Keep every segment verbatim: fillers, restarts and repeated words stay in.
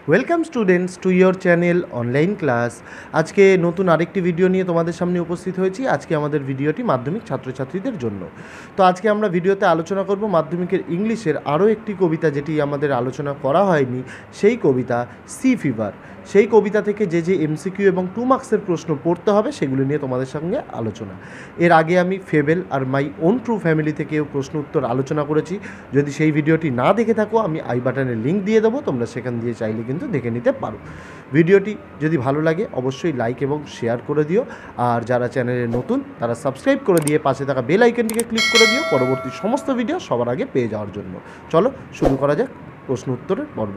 Welcome students to your channel online class. আজকে নতুন আরেকটি ভিডিও নিয়ে তোমাদের সামনে উপস্থিত হয়েছি। আজকে আমাদের ভিডিওটি মাধ্যমিক ছাত্রছাত্রীদের জন্য। তো আজকে আমরা ভিডিওতে আলোচনা করব মাধ্যমিকের ইংলিশের আরও একটি কবিতা, যেটি আমাদের আলোচনা করা হয়নি, সেই কবিতা সি ফিভার। সেই কবিতা থেকে যে যে এমসিকিউ এবং টু মার্কসের প্রশ্ন পড়তে হবে সেগুলো নিয়ে তোমাদের সঙ্গে আলোচনা। এর আগে আমি ফেবেল আর মাই ওন ট্রু ফ্যামিলি থেকেও প্রশ্ন উত্তর আলোচনা করেছি। যদি সেই ভিডিওটি না দেখে থাকো, আমি আই বাটনের লিঙ্ক দিয়ে দেবো, তোমরা সেখান দিয়ে চাইলে কিন্তু দেখে নিতে পারো। ভিডিওটি যদি ভালো লাগে অবশ্যই লাইক এবং শেয়ার করে দিও, আর যারা চ্যানেলে নতুন তারা সাবস্ক্রাইব করে দিয়ে পাশে থাকা বেল আইকনটিকে ক্লিক করে দিও পরবর্তী সমস্ত ভিডিও সবার আগে পেয়ে যাওয়ার জন্য। চলো শুরু করা যাক প্রশ্ন উত্তরের পর্ব।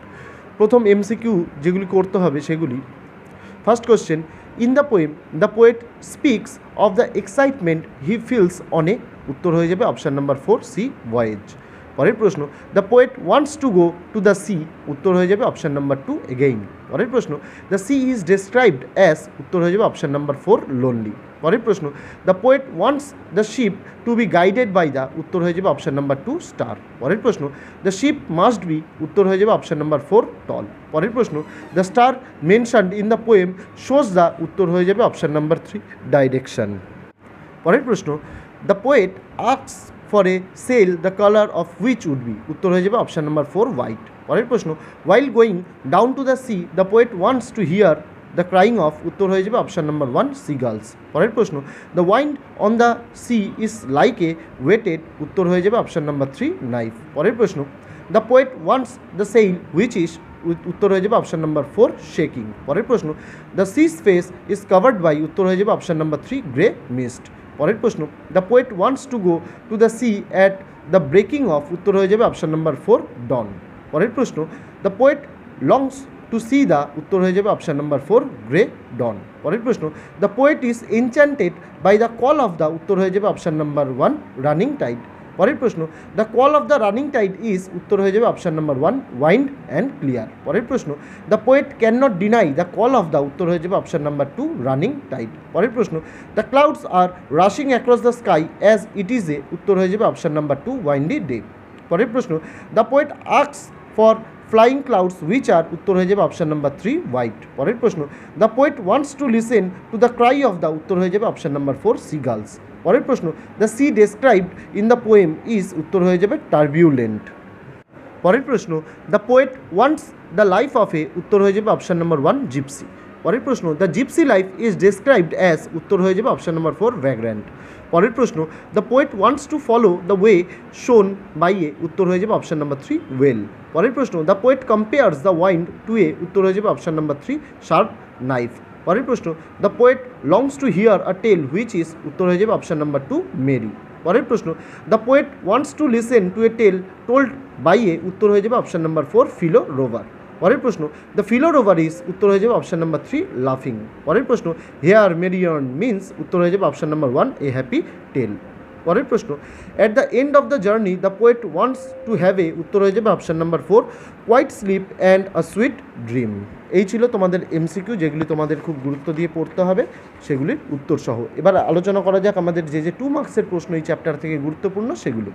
প্রথম এমসিকিউ যেগুলি করতে হবে সেগুলি, first question, in the poem the poet speaks of the excitement he feels on a, উত্তর হয়ে যাবে option number four sea voyage. পরের প্রশ্ন, the poet wants to go to the sea, উত্তর হয়ে যাবে অপশান নাম্বার টু এগেইন। পরের প্রশ্ন, the sea is described as, উত্তর হয়ে যাবে অপশান নাম্বার ফোর লোনলি। পরের প্রশ্ন, the poet wants the ship to be guided by the, উত্তর হয়ে যাবে অপশান নাম্বার টু স্টার। পরের প্রশ্ন, দ্য শিপ মাস্ট বি, উত্তর হয়ে যাবে অপশান নাম্বার ফোর টল। পরের প্রশ্ন, the star mentioned in the poem shows the, উত্তর হয়ে যাবে অপশান নাম্বার থ্রি ডাইরেকশন। পরের প্রশ্ন, the poet asks for a sail the colour of which would be, উত্তর হয়ে যাবে অপশান নাম্বার ফোর হোয়াইট। পরের প্রশ্ন, while going down to the sea the poet wants to hear the crying of, উত্তর হয়ে যাবে অপশান নাম্বার ওয়ান সিগালস। পরের প্রশ্ন, the wind on the sea is like a whetted, উত্তর হয়ে যাবে অপশান নাম্বার থ্রি নাইফ। পরের প্রশ্ন, the poet wants the sail which is, উত্তর হয়ে যাবে অপশান নাম্বার ফোর শেকিং। পরের প্রশ্ন, the sea's face is covered by, উত্তর হয়ে যাবে option number three grey mist. পরের প্রশ্ন, the poet wants to go to the sea at the breaking of, উত্তর হয়ে যাবে অপশান নাম্বার ফোর ডন। পরের প্রশ্ন, the poet longs two C the, উত্তর হয়ে যাবে option number four grey dawn. পরের প্রশ্ন, the poet is enchanted by the call of the, উত্তর হয়ে যাবে option number one running tide. পরের প্রশ্ন, the call of the running tide is, উত্তর হয়ে যাবে option number one wild and clear. পরের প্রশ্ন, the poet can not deny the call of the, উত্তর হয়ে যাবে option number two running tide. পরের প্রশ্ন, the clouds are rushing across the sky as it is a, উত্তর হয়ে যাবে option number two windy day. পরের প্রশ্ন, the poet asks for flying clouds which are, উত্তর হয়ে যাবে অপশান নাম্বার থ্রি হোয়াইট। পরের প্রশ্ন, the poet wants to listen to the cry of the, উত্তর হয়ে যাবে অপশান নাম্বার ফোর সিগালস। পরের প্রশ্ন, the sea described in the poem is, উত্তর হয়ে যাবে টার্বিউলেন্ট। পরের প্রশ্ন, the poet wants the life of a, উত্তর হয়ে যাবে অপশান নাম্বার ওয়ান জিপসি। পরের প্রশ্ন, the gypsy life is described as, উত্তর হয়ে যাবে অপশান নাম্বার ফোর ভ্যাগ্র্যান্ট। পরের প্রশ্ন, the poet wants to follow the way shown by a, উত্তর হয়ে যাবে অপশান নাম্বার থ্রি ওয়েল। পরের প্রশ্ন, দ্য পোয়েট কম্পেয়ার্স দ্য ওয়াইন্ড টু এ, উত্তর হয়ে যাবে option number three sharp knife. পরের প্রশ্ন, the poet longs to here a tale which is, উত্তর হয়ে যাবে অপশান নাম্বার টু মেরি। পরের প্রশ্ন, the poet wants to listen to a tale told by a, উত্তর হয়ে যাবে option number four fellow rover. পরের প্রশ্ন, দ্য ফিলো রোভার ইজ, উত্তর হয়ে যাবে অপশান নাম্বার থ্রি লাফিং। পরের প্রশ্ন, হেয়ার মেরিয়ন মিন্স, উত্তর হয়ে যাবে option number one a happy tale. পরের প্রশ্ন, at the end of the journey the poet wants to have a, উত্তর হয়ে যাবে option number four quiet sleep and a sweet dream. এই ছিল তোমাদের এমসিকিউ, যেগুলি তোমাদের খুব গুরুত্ব দিয়ে পড়তে হবে, সেগুলির উত্তর সহ। এবার আলোচনা করা যাক আমাদের যে যে টু মার্কসের প্রশ্ন এই চ্যাপ্টার থেকে গুরুত্বপূর্ণ সেগুলো।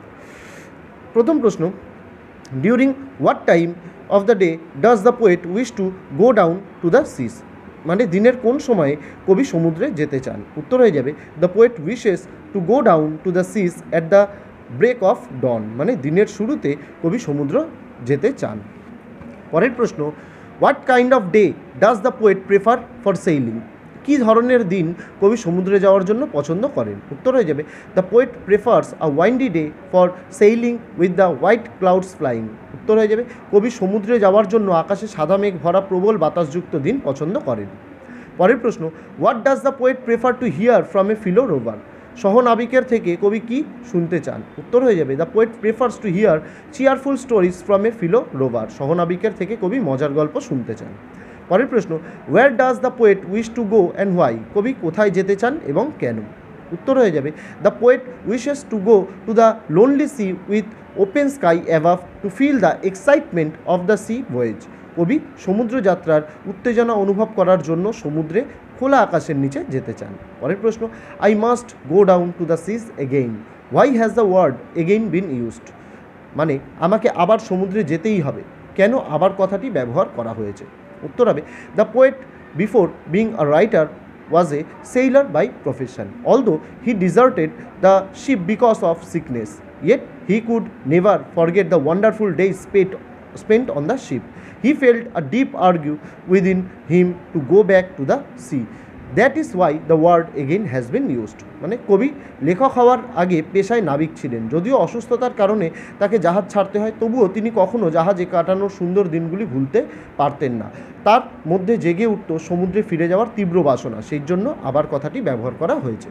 প্রথম প্রশ্ন, during what time of the day does the poet wish to go down to the seas, মানে দিনের কোন সময়ে কবি সমুদ্রে যেতে চান, উত্তর হয়ে যাবে the poet wishes to go down to the seas at the break of dawn, মানে দিনের শুরুতে কবি সমুদ্র যেতে চান। পরের প্রশ্ন, what kind of day does the poet prefer for sailing, কী ধরনের দিন কবি সমুদ্রে যাওয়ার জন্য পছন্দ করেন, উত্তর হয়ে যাবে the poet prefers a windy day for sailing with the white clouds flying, উত্তর হয়ে যাবে কবি সমুদ্রে যাওয়ার জন্য আকাশে সাদা মেঘ ভরা প্রবল বাতাসযুক্ত দিন পছন্দ করেন। পরের প্রশ্ন, what does the poet prefer to hear from a fellow rover, সহনাবিকের থেকে কবি কি শুনতে চান, উত্তর হয়ে যাবে the poet prefers to hear cheerful stories from a fellow rover, সহনাবিকের থেকে কবি মজার গল্প শুনতে চান। পরের প্রশ্ন, where does the poet wish to go and why, কবি কোথায় যেতে চান এবং কেন, উত্তর হয়ে যাবে the poet wishes to go to the lonely C with open sky above to feel the excitement of the sea voyage, কবি সমুদ্রযাত্রার উত্তেজনা অনুভব করার জন্য সমুদ্রে খোলা আকাশের নিচে যেতে চান। পরের প্রশ্ন, I must go down to the seas again, why has the word again been used, মানে আমাকে আবার সমুদ্রে যেতেই হবে, কেন আবার কথাটি ব্যবহার করা হয়েছে? উত্তর হবে the poet before being a writer was a sailor by profession. Although he deserted the ship because of sickness, yet he could never forget the wonderful days spent, spent on the ship. He felt a deep urge within him to go back to the sea. That is why the word again has been used. মানে কবি লেখক হওয়ার আগে পেশায় নাবিক ছিলেন। যদিও অসুস্থতার কারণে তাকে জাহাজ ছাড়তে হয়, তবুও তিনি কখনো জাহাজে কাটানোর সুন্দর দিনগুলি ভুলতে পারতেন না। তার মধ্যে জেগে উঠত সমুদ্রে ফিরে যাওয়ার তীব্র বাসনা, সেই জন্য আবার কথাটি ব্যবহার করা হয়েছে।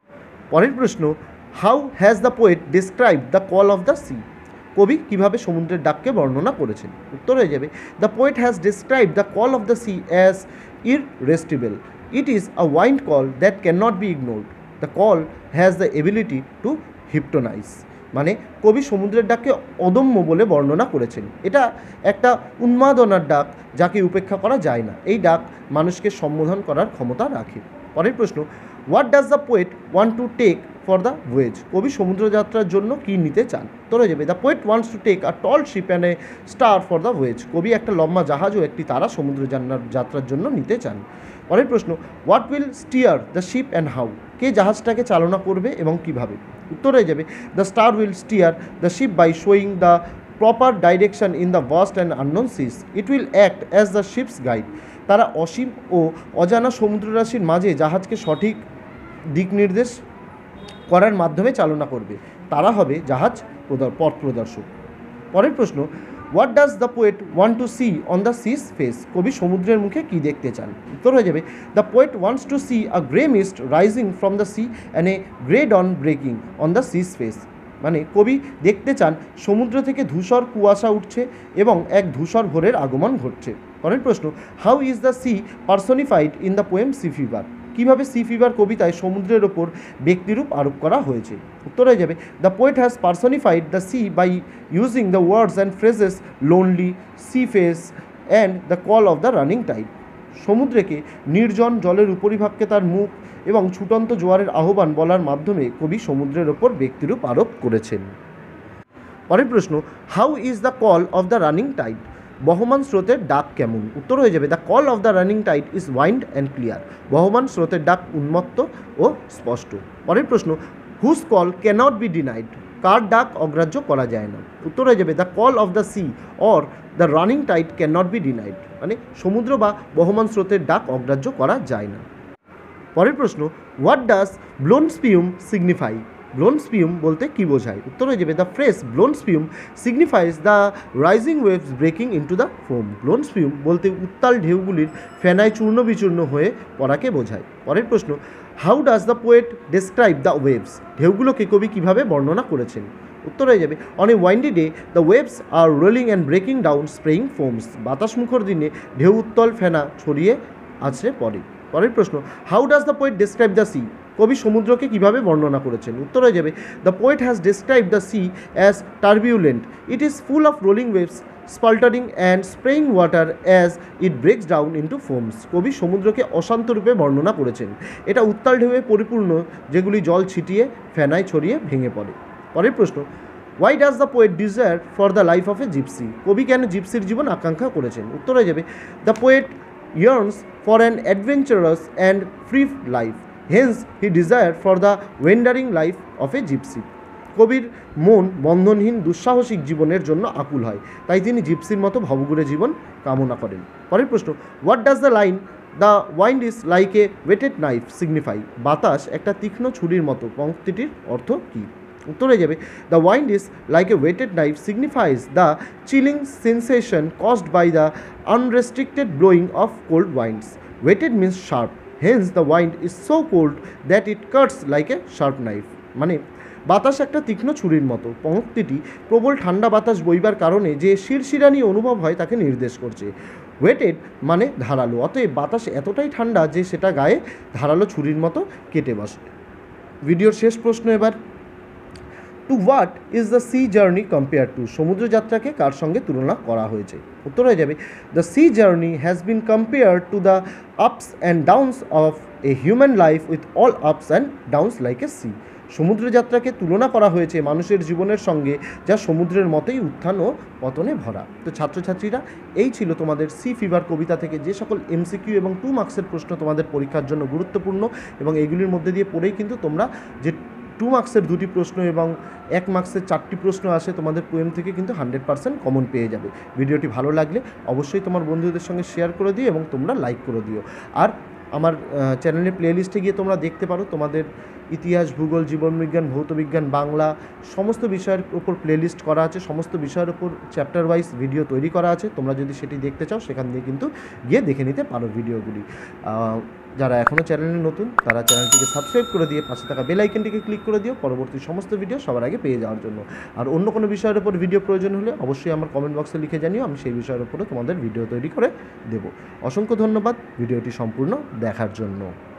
পরের প্রশ্ন, how has the poet describe the call of the sea? কবি কীভাবে সমুদ্রের ডাককে বর্ণনা করেছেন? উত্তর হয়ে যাবে the poet has describe the call of the sea as irresistible. It is a wind call that cannot be ignored. The call has the ability to hypnotize. মানে কবি সমুদ্রের ডাককে অদম্য বলে বর্ণনা করেছেন। এটা একটা উন্মাদনার ডাক যাকে উপেক্ষা করা যায় না। এই ডাক মানুষকে সম্বোধন করার ক্ষমতা রাখে। পরের প্রশ্ন, what does the poet want to take for the voyage? কবি সমুদ্রযাত্রার জন্য কী নিতে চান? তোরা যাবে the poet wants to take a tall ship and a star for the voyage. কবি একটা লম্বা জাহাজ ও একটি তারা সমুদ্র যাত্রার জন্য নিতে চান। পরের প্রশ্ন, what will steer the ship and how? কে জাহাজটাকে চালনা করবে এবং কিভাবে? উত্তর হয়ে যাবে the star will steer the ship by showing the proper direction in the vast and unknown seas. It will act as the ship's guide. তারা অসীম ও অজানা সমুদ্ররাশির মাঝে জাহাজকে সঠিক দিক নির্দেশ করার মাধ্যমে চালনা করবে। তারা হবে জাহাজ পথ প্রদর্শক। পরের প্রশ্ন, what does the poet want to see on the sea's face? কবি সমুদ্রের মুখে কী দেখতে চান? উত্তর হয়ে যাবে the poet wants to see a grey mist rising from the sea and a grey dawn breaking on the sea's face. মানে কবি দেখতে চান সমুদ্র থেকে ধূসর কুয়াশা উঠছে এবং এক ধূসর ভোরের আগমন ঘটছে। পরের প্রশ্ন, how is the sea personified in the poem Sea Fever? কীভাবে সি ফিভার কবিতায় সমুদ্রের ওপর ব্যক্তিরূপ আরোপ করা হয়েছে? উত্তর হয়ে যাবে the poet has personified the sea by using the words and phrases lonely, sea face and the call of the running tide. সমুদ্রকে নির্জন, জলের উপরিভাগকে তার মুখ এবং ছুটন্ত জোয়ারের আহ্বান বলার মাধ্যমে কবি সমুদ্রের ওপর ব্যক্তিরূপ আরোপ করেছেন। পরের প্রশ্ন, how is the call of the running tide? বহমান স্রোতের ডাক কেমন? উত্তর হয়ে যাবে the call of the running tide is wild and clear. বহমান স্রোতের ডাক উন্মত্ত ও স্পষ্ট। পরের প্রশ্ন, whose call cannot be denied? কার ডাক অগ্রাহ্য করা যায় না? উত্তর হয়ে যাবে the call of the sea or the running tide cannot be denied. মানে সমুদ্র বা বহমান স্রোতের ডাক অগ্রাহ্য করা যায় না। পরের প্রশ্ন, what does blown spume signify? Blown spume বলতে কী বোঝায়? উত্তর হয়ে যাবে the phrase blown spume signifies the rising waves breaking into the foam. Blown spume বলতে উত্তাল ঢেউগুলির ফেনায় চূর্ণ বিচূর্ণ হয়ে পড়াকে বোঝায়। পরের প্রশ্ন, how does the poet describe the waves? ঢেউগুলোকে কবি কীভাবে বর্ণনা করেছেন? উত্তর হয়ে যাবে on a windy day the waves are rolling and breaking down spraying foams. বাতাসমুখর দিনে ঢেউ উত্তল ফেনা ছড়িয়ে আছড়ে পড়ে। পরের প্রশ্ন, how does the poet describe the sea? কবি সমুদ্রকে কীভাবে বর্ণনা করেছেন? উত্তর হয়ে যাবে the poet has describe the sea as turbulent. It is full of rolling waves spluttering and spraying water as it breaks down into foams. কবি সমুদ্রকে অশান্ত রূপে বর্ণনা করেছেন। এটা উত্তাল ঢেউয়ে পরিপূর্ণ, যেগুলি জল ছিটিয়ে ফেনায় ছড়িয়ে ভেঙে পড়ে। পরের প্রশ্ন, why does the poet desire for the life of a gypsy? কবি কেন জিপসির জীবন আকাঙ্ক্ষা করেছেন? উত্তর হয়ে যাবে the poet yearns for an adventurous and free life. Hence, he desired for the wandering life of a gypsy. কবির মন বন্ধনহীন দুঃসাহসিক জীবনের জন্য আকুল হয়, তাই তিনি জিপসির মতো ভবঘুরে জীবন কামনা করেন। পরের প্রশ্ন, what does the line the wind is like a whetted knife signify? বাতাস একটা তীক্ষ্ণ ছুরির মতো পংক্তিটির অর্থ কী? উত্তর হয়ে যাবে the wind is like a whetted knife signifies the chilling sensation caused by the unrestricted blowing of cold winds. Whetted means sharp, hence the wind is so cold that it cuts like a sharp knife. মানে বাতাস একটা তীক্ষ্ণ ছুরির মতো। পংক্তিটি প্রবল ঠান্ডা বাতাস বইবার কারণে যে শিরশিরানি অনুভব হয় তাকে নির্দেশ করছে। ওয়েটেড মানে ধারালো, অতএব বাতাস এতটাই ঠান্ডা যে সেটা গায়ে ধারালো ছুরির মতো কেটে বসে। ভিডিওর শেষ প্রশ্ন এবার, to what is the sea journey compare to? সমুদ্র যাত্রাকে কার সঙ্গে তুলনা করা হয়েছে? উত্তর হয়ে যাবে the sea journey has been compare to the ups and downs of a human life with all ups and downs like a sea. সমুদ্রযাত্রাকে তুলনা করা হয়েছে মানুষের জীবনের সঙ্গে, যা সমুদ্রের মতোই উত্থান ও পতনে ভরা। তো ছাত্রছাত্রীরা, এই ছিল তোমাদের সি ফিভার কবিতা থেকে যে সকল এমসিকিউ এবং টু মার্কসের প্রশ্ন তোমাদের পরীক্ষার জন্য গুরুত্বপূর্ণ, এবং এইগুলির মধ্যে দিয়ে পড়েই কিন্তু তোমরা যে টু মার্কসের দুটি প্রশ্ন এবং এক মার্কসের চারটি প্রশ্ন আসে তোমাদের পোয়েম থেকে কিন্তু হান্ড্রেড পার্সেন্ট কমন পেয়ে যাবে। ভিডিওটি ভালো লাগলে অবশ্যই তোমার বন্ধুদের সঙ্গে শেয়ার করে দিও এবং তোমরা লাইক করে দিও। আর আমার চ্যানেলের প্লেলিস্টে গিয়ে তোমরা দেখতে পারো, তোমাদের ইতিহাস, ভূগোল, জীবনবিজ্ঞান, ভৌতবিজ্ঞান, বাংলা সমস্ত বিষয়ের উপর প্লেলিস্ট করা আছে, সমস্ত বিষয়ের উপর চ্যাপ্টার ওয়াইজ ভিডিও তৈরি করা আছে। তোমরা যদি সেটি দেখতে চাও সেখান দিয়ে কিন্তু গিয়ে দেখে নিতে পারো ভিডিওগুলি। যারা এখনও চ্যানেলে নতুন তারা চ্যানেলটিকে সাবস্ক্রাইব করে দিয়ে পাশে থাকা বেল আইকনটিকে ক্লিক করে দিও পরবর্তী সমস্ত ভিডিও সবার আগে পেয়ে যাওয়ার জন্য। আর অন্য কোনো বিষয়ের উপর ভিডিও প্রয়োজন হলে অবশ্যই আমার কমেন্ট বক্সে লিখে জানিও, আমি সেই বিষয়ের উপরে তোমাদের ভিডিও তৈরি করে দেব। অসংখ্য ধন্যবাদ ভিডিওটি সম্পূর্ণ দেখার জন্য।